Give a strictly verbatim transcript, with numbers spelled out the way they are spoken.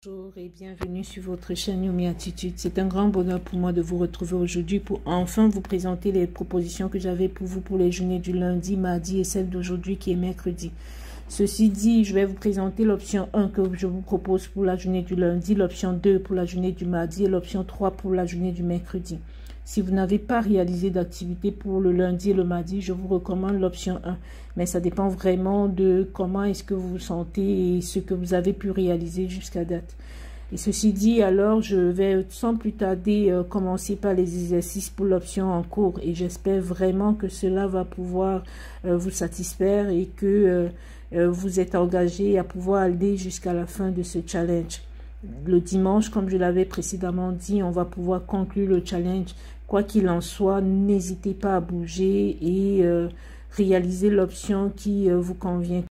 Bonjour et bienvenue sur votre chaîne Yomi Attitude. C'est un grand bonheur pour moi de vous retrouver aujourd'hui pour enfin vous présenter les propositions que j'avais pour vous pour les journées du lundi, mardi et celle d'aujourd'hui qui est mercredi. Ceci dit, je vais vous présenter l'option un que je vous propose pour la journée du lundi, l'option deux pour la journée du mardi et l'option trois pour la journée du mercredi. Si vous n'avez pas réalisé d'activité pour le lundi et le mardi, je vous recommande l'option un. Mais ça dépend vraiment de comment est-ce que vous vous sentez et ce que vous avez pu réaliser jusqu'à date. Et ceci dit, alors je vais sans plus tarder euh, commencer par les exercices pour l'option en cours. Et j'espère vraiment que cela va pouvoir euh, vous satisfaire et que euh, euh, vous êtes engagé à pouvoir aller jusqu'à la fin de ce challenge. Le dimanche, comme je l'avais précédemment dit, on va pouvoir conclure le challenge. Quoi qu'il en soit, n'hésitez pas à bouger et euh, réaliser l'option qui euh, vous convient.